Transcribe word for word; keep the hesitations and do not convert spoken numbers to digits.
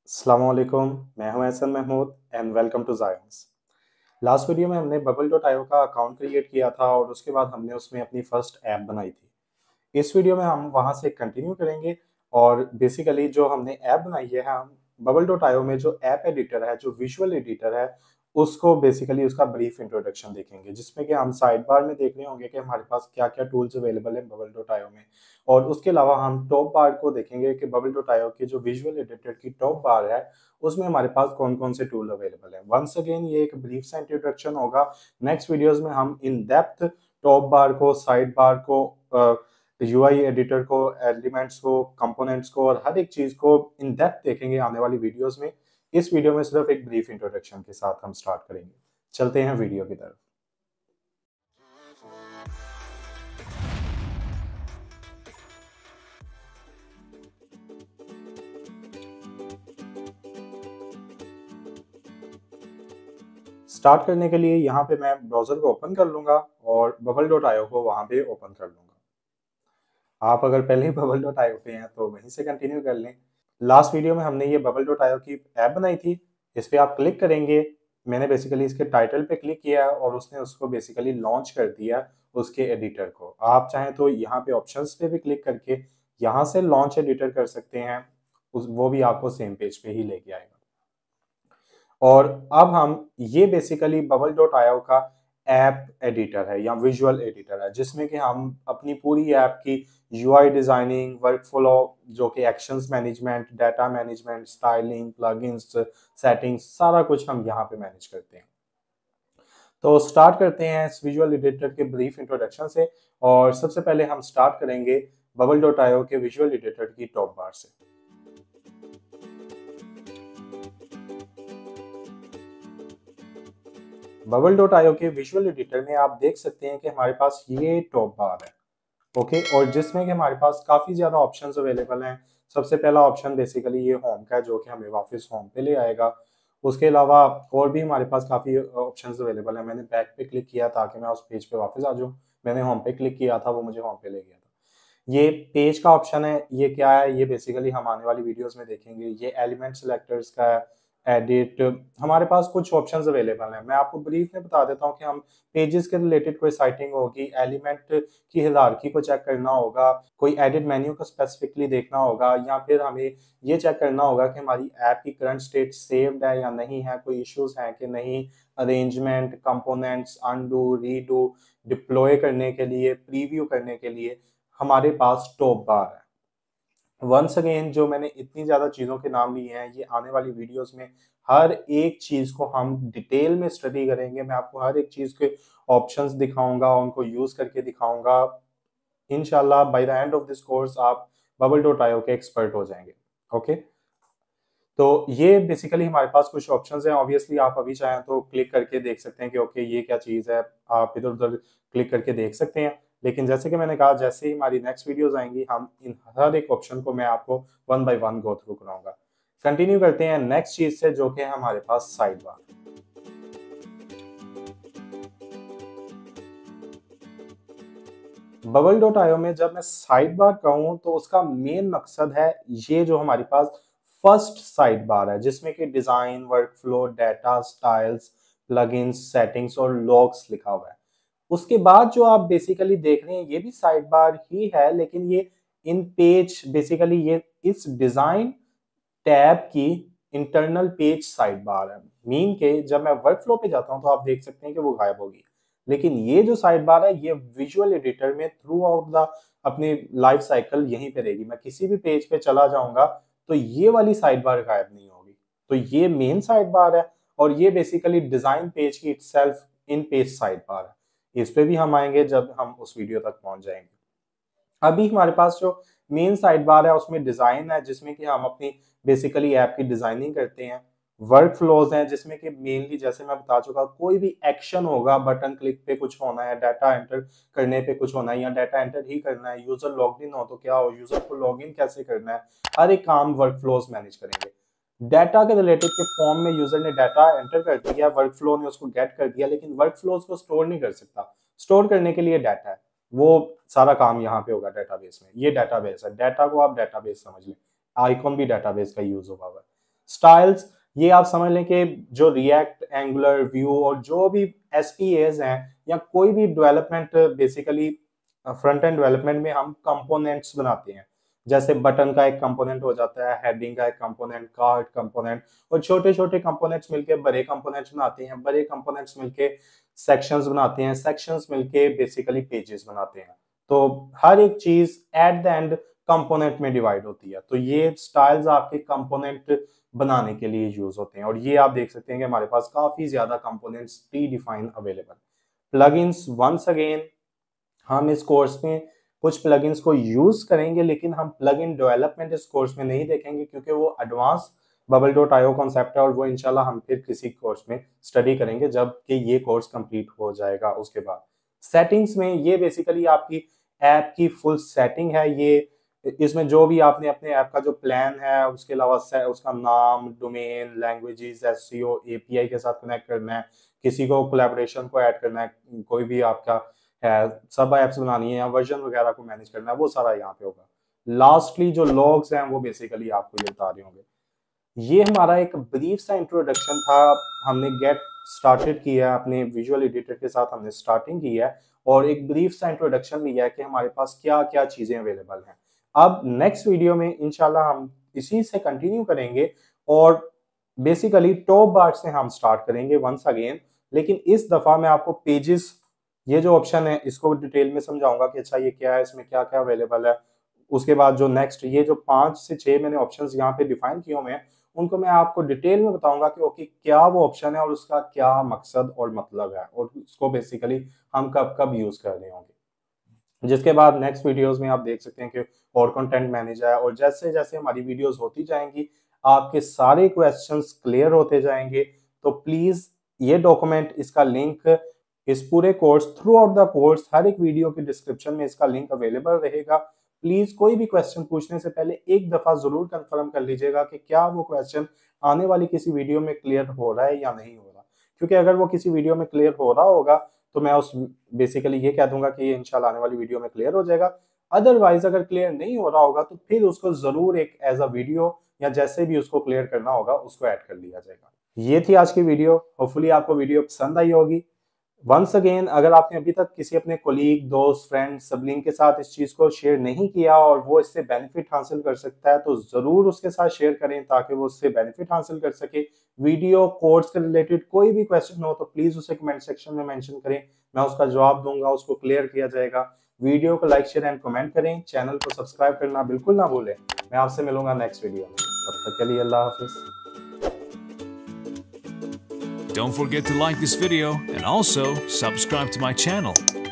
अस्सलाम वालेकुम, मैं हूं Ehsan Mahmood and welcome to Zions. Last video में हमने बबल डॉट आईओ का अकाउंट क्रिएट किया था और उसके बाद हमने उसमें अपनी फर्स्ट ऐप बनाई थी। इस वीडियो में हम वहां से कंटिन्यू करेंगे और बेसिकली जो हमने ऐप बनाई है, हम बबल डॉट आईओ में जो ऐप एडिटर है, जो विजुअल एडिटर है, उसको बेसिकली उसका ब्रीफ इंट्रोडक्शन देखेंगे, जिसमें कि हम साइड बार में देख रहे होंगे कि हमारे पास क्या क्या टूल्स अवेलेबल है बबल डॉट आईओ में। और उसके अलावा हम टॉप बार को देखेंगे कि बबल डॉट आईओ की जो विजुअल एडिटर की टॉप बार है, उसमें हमारे पास कौन कौन से टूल अवेलेबल है। वंस अगेन ये एक ब्रीफ सा इंट्रोडक्शन होगा। नेक्स्ट वीडियोस में हम इन डेप्थ टॉप बार को, साइड बार को, यूआई एडिटर को, एलिमेंट्स को, कंपोनेंट्स को और हर एक चीज को इन डेप्थ देखेंगे आने वाली वीडियोस में। इस वीडियो में सिर्फ एक ब्रीफ इंट्रोडक्शन के साथ हम स्टार्ट करेंगे। चलते हैं वीडियो की तरफ। स्टार्ट करने के लिए यहाँ पे मैं ब्राउजर को ओपन कर लूंगा और बबल डॉट आईओ को वहां पे ओपन कर लूंगा। आप अगर पहले ही बबल डॉट आईओ पे हैं तो वहीं से कंटिन्यू कर लें। लास्ट वीडियो में हमने ये बबल डॉट आईओ की ऐप बनाई थी। इस पे आप क्लिक करेंगे। मैंने बेसिकली इसके टाइटल पे क्लिक किया और उसने उसको बेसिकली लॉन्च कर दिया, उसके एडिटर को। आप चाहें तो यहाँ पे ऑप्शंस पे भी क्लिक करके यहाँ से लॉन्च एडिटर कर सकते हैं। उस वो भी आपको सेम पेज पे ही लेके आएगा। और अब हम ये बेसिकली बबल डॉट आईओ का ऐप एडिटर है या विजुअल एडिटर है, जिसमें कि हम अपनी पूरी ऐप की यूआई डिजाइनिंग, वर्कफ्लो, जो कि actions management, data management, styling, plugins, settings, सारा कुछ हम यहाँ पे मैनेज करते हैं। तो स्टार्ट करते हैं इस विजुअल एडिटर के ब्रीफ इंट्रोडक्शन से। और सबसे पहले हम स्टार्ट करेंगे बबल डॉट आईओ के विजुअल एडिटर की टॉप बार से। बबल डॉट आईओ के विजुअल एडिटर में आप देख सकते हैं कि हमारे पास ये टॉप बार है। ओके, और जिसमें कि हमारे पास काफी ज्यादा ऑप्शंस अवेलेबल हैं। सबसे पहला ऑप्शन बेसिकली ये होम का है, जो कि हमें वापस होम पे ले आएगा। उसके अलावा और भी हमारे पास काफी ऑप्शंस अवेलेबल हैं। मैंने बैक पे क्लिक किया ताकि मैं उस पेज पे वापस आ जाऊं। मैंने होम पे क्लिक किया था, वो मुझे होम पे ले गया था। ये पेज का ऑप्शन है। ये क्या है, ये बेसिकली हम आने वाली वीडियोस में देखेंगे। ये एलिमेंट सिलेक्टर्स का है। एडिट, हमारे पास कुछ ऑप्शंस अवेलेबल हैं। मैं आपको ब्रीफ में बता देता हूँ कि हम पेजेस के रिलेटेड कोई साइटिंग होगी, एलिमेंट की हियरार्की को चेक करना होगा, कोई एडिट मेन्यू को स्पेसिफिकली देखना होगा, या फिर हमें ये चेक करना होगा कि हमारी ऐप की करंट स्टेट सेव्ड है या नहीं है, कोई इश्यूज हैं कि नहीं, arrangement, components, undo, redo, deploy करने के लिए, प्रीव्यू करने के लिए हमारे पास टॉप बार है। वंस अगेन, जो मैंने इतनी ज्यादा चीजों के नाम लिए हैं, ये आने वाली वीडियोस में हर एक चीज को हम डिटेल में स्टडी करेंगे। मैं आपको हर एक चीज के ऑप्शंस दिखाऊंगा, उनको यूज करके दिखाऊंगा। इंशाल्लाह by the end of this course आप बबल डॉट आईओ के एक्सपर्ट हो जाएंगे। ओके, तो ये बेसिकली हमारे पास कुछ ऑप्शंस हैं। ऑब्वियसली आप अभी चाहें तो क्लिक करके देख सकते हैं कि ओके ये क्या चीज़ है। आप इधर उधर क्लिक करके देख सकते हैं। लेकिन जैसे कि मैंने कहा, जैसे ही हमारी नेक्स्ट वीडियोस आएंगी, हम इन हर एक ऑप्शन को मैं आपको one by one go through कराऊंगा। कंटिन्यू करते हैं नेक्स्ट चीज से, जो कि है हमारे पास side bar. Bubble dot IO में जब मैं साइड बार कहूँ तो उसका मेन मकसद है ये जो हमारे पास फर्स्ट साइड बार है, जिसमें कि design, workflow, data, styles, plugins, settings और लॉग्स लिखा हुआ है। उसके बाद जो आप बेसिकली देख रहे हैं ये भी साइड बार ही है, लेकिन ये इन पेज, बेसिकली ये इस डिजाइन टैब की इंटरनल पेज साइड बार है। मीन के जब मैं वर्कफ्लो पे जाता हूं तो आप देख सकते हैं कि वो गायब होगी। लेकिन ये जो साइड बार है, ये विजुअल एडिटर में थ्रू आउट द अपनी लाइफ साइकिल यहीं पे रहेगी। मैं किसी भी पेज पे चला जाऊंगा तो ये वाली साइड बार गायब नहीं होगी। तो ये मेन साइड बार है और ये बेसिकली डिजाइन पेज की itself in page side bar है। इस पे भी हम आएंगे जब हम उस वीडियो तक पहुंच जाएंगे। अभी हमारे पास जो मेन साइड बार है उसमें डिजाइन है, जिसमें कि हम अपनी बेसिकली ऐप की डिजाइनिंग करते हैं। वर्क फ्लोज हैं, जिसमें कि मेनली जैसे मैं बता चुका, कोई भी एक्शन होगा, बटन क्लिक पे कुछ होना है, डाटा एंटर करने पे कुछ होना है, या डाटा एंटर ही करना है, यूजर लॉग इन हो तो क्या हो, यूजर को लॉग इन कैसे करना है, हर एक काम वर्क फ्लोज मैनेज करेंगे। डाटा के रिलेटेड के फॉर्म में यूजर ने डाटा एंटर कर दिया, वर्क फ्लो ने उसको गेट कर दिया, लेकिन वर्क फ्लोज को स्टोर नहीं कर सकता। स्टोर करने के लिए डाटा है, वो सारा काम यहाँ पे होगा डेटाबेस में। ये डेटाबेस है, डाटा को आप डेटाबेस समझ लें। आइकॉन भी डेटाबेस का यूज होगा हुआ है। स्टाइल्स ये आप समझ लें कि जो रिएक्ट, एंगुलर, व्यू और जो भी एसपीएज हैं या कोई भी development basically front end development में हम कंपोनेंट्स बनाते हैं। जैसे बटन का एक कंपोनेंट हो जाता है, हेडिंग का एक कंपोनेंट, कार्ड कंपोनेंट और छोटे छोटे कंपोनेंट्स मिलके बड़े कंपोनेंट्स बनाते हैं, बड़े कंपोनेंट्स मिलके सेक्शंस बनाते हैं, सेक्शंस मिलके बेसिकली पेजेस बनाते हैं। तो हर एक चीज एट द एंड कंपोनेंट में डिवाइड होती है। तो ये स्टाइल्स आपके कंपोनेंट बनाने के लिए यूज होते हैं और ये आप देख सकते हैं कि हमारे पास काफी ज्यादा components predefine available. Plugins, once again हम इस कोर्स में कुछ प्लगइन्स को यूज करेंगे, लेकिन हम प्लगइन डेवलपमेंट इस कोर्स में नहीं देखेंगे क्योंकि वो advance bubble dot IO concept है और वो इंशाल्लाह हम फिर किसी कोर्स में स्टडी करेंगे जबकि ये कोर्स कंप्लीट हो जाएगा। उसके बाद सेटिंग्स में ये बेसिकली आपकी ऐप की फुल सेटिंग है। ये इसमें जो भी आपने अपने ऐप का जो प्लान है, उसके अलावा उसका नाम, डोमेन, लैंग्वेजेस, एसईओ, एपीआई के साथ कनेक्ट करना है, किसी को कोलैबोरेशन को ऐड करना है, कोई भी आपका है, सब एप्स बनानी है या वर्जन वगैरह को मैनेज करना है, वो सारा यहाँ पे होगा। लास्टली जो लॉग्स हैं वो बेसिकली आपको ये बता रहे होंगे। ये हमारा एक ब्रीफ सा इंट्रोडक्शन था। हमने गेट स्टार्टेड किया है, अपने विजुअल एडिटर के साथ हमने स्टार्टिंग की है और एक ब्रीफ सा इंट्रोडक्शन लिया है कि हमारे पास क्या क्या चीजें अवेलेबल हैं। अब नेक्स्ट वीडियो में इंशाल्लाह हम इसी से कंटिन्यू करेंगे और बेसिकली टॉप बार से हम स्टार्ट करेंगे वंस अगेन। लेकिन इस दफा मैं आपको पेजेस, ये जो ऑप्शन है इसको डिटेल में समझाऊंगा कि अच्छा ये क्या है, इसमें क्या क्या अवेलेबल है। उसके बाद जो नेक्स्ट ये जो पांच से छह मैंने ऑप्शंस यहाँ पे डिफाइन किए हुए हैं उनको मैं आपको डिटेल में बताऊंगा कि ओके क्या वो ऑप्शन है और उसका क्या मकसद और मतलब है और उसको बेसिकली हम कब कब यूज कर रहे होंगे। जिसके बाद नेक्स्ट वीडियोस में आप देख सकते हैं कि और कंटेंट मैनेजर है और जैसे जैसे हमारी वीडियोस होती जाएंगी आपके सारे क्वेश्चंस क्लियर होते जाएंगे। तो प्लीज ये डॉक्यूमेंट, इसका लिंक इस पूरे course throughout the course हर एक वीडियो के डिस्क्रिप्शन में इसका लिंक अवेलेबल रहेगा। प्लीज कोई भी क्वेश्चन पूछने से पहले एक दफा जरूर कंफर्म कर लीजिएगा कि क्या वो क्वेश्चन आने वाली किसी वीडियो में क्लियर हो रहा है या नहीं हो रहा, क्योंकि अगर वो किसी वीडियो में क्लियर हो रहा होगा तो मैं उस बेसिकली ये कह दूंगा कि ये इंशाल्लाह आने वाली वीडियो में क्लियर हो जाएगा। अदरवाइज अगर क्लियर नहीं हो रहा होगा तो फिर उसको जरूर एक एज अ वीडियो या जैसे भी उसको क्लियर करना होगा उसको ऐड कर लिया जाएगा। ये थी आज की वीडियो, होपफुली आपको वीडियो पसंद आई होगी। वंस अगेन अगर आपने अभी तक किसी अपने कोलीग, दोस्त, फ्रेंड, सबलिंग के साथ इस चीज को शेयर नहीं किया और वो इससे बेनिफिट हासिल कर सकता है तो जरूर उसके साथ शेयर करें ताकि वो उससे बेनिफिट हासिल कर सके। वीडियो कोर्स के रिलेटेड कोई भी क्वेश्चन हो तो प्लीज उसे कमेंट सेक्शन में मेंशन करें, मैं उसका जवाब दूंगा, उसको क्लियर किया जाएगा। वीडियो को लाइक, शेयर एंड कमेंट करें, चैनल को सब्सक्राइब करना बिल्कुल ना भूलें। मैं आपसे मिलूंगा नेक्स्ट वीडियो में, तब तक के लिए अल्लाह हाफिज। Don't forget to like this video and also subscribe to my channel.